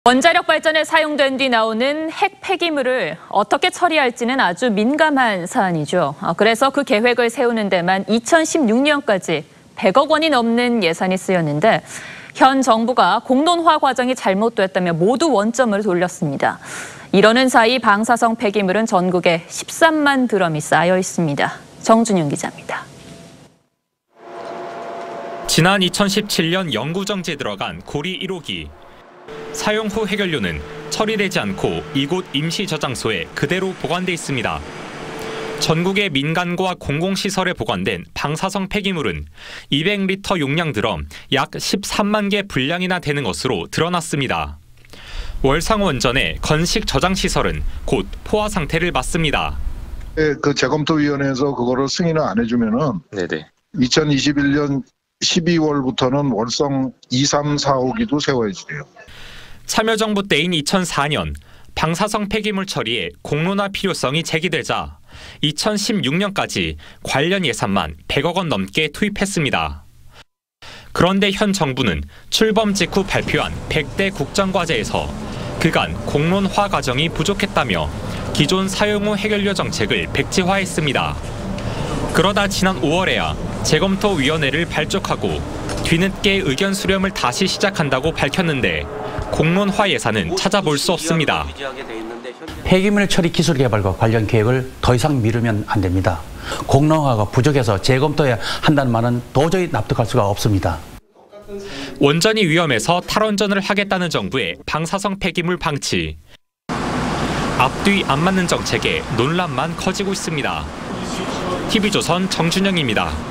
원자력 발전에 사용된 뒤 나오는 핵 폐기물을 어떻게 처리할지는 아주 민감한 사안이죠. 그래서 그 계획을 세우는 데만 2016년까지 100억 원이 넘는 예산이 쓰였는데 현 정부가 공론화 과정이 잘못됐다며 모두 원점을 돌렸습니다. 이러는 사이 방사성 폐기물은 전국에 13만 드럼이 쌓여 있습니다. 정준영 기자입니다. 지난 2017년 영구정지에 들어간 고리 1호기. 사용 후 해결료는 처리되지 않고 이곳 임시 저장소에 그대로 보관돼 있습니다. 전국의 민간과 공공시설에 보관된 방사성 폐기물은 200리터 용량 드럼 약 13만 개 분량이나 되는 것으로 드러났습니다. 월상 원전의 건식 저장시설은 곧 포화 상태를 맞습니다. 그 재검토위원회에서 그거를 승인을 안 해주면은 2021년 12월부터는 월성 2, 3, 4호기도 세워야지 돼요. 참여정부 때인 2004년 방사성 폐기물 처리에 공론화 필요성이 제기되자 2016년까지 관련 예산만 100억 원 넘게 투입했습니다. 그런데 현 정부는 출범 직후 발표한 100대 국정과제에서 그간 공론화 과정이 부족했다며 기존 사용 후 해결료 정책을 백지화했습니다. 그러다 지난 5월에야 재검토위원회를 발족하고 뒤늦게 의견 수렴을 다시 시작한다고 밝혔는데 공론화 예산은 찾아볼 수 없습니다. 폐기물 처리 기술 개발과 관련 계획을 더 이상 미루면 안 됩니다. 공론화가 부족해서 재검토해야 한다는 말은 도저히 납득할 수가 없습니다. 원전이 위험해서 탈원전을 하겠다는 정부의 방사성 폐기물 방치. 앞뒤 안 맞는 정책에 논란만 커지고 있습니다. TV조선 정준영입니다.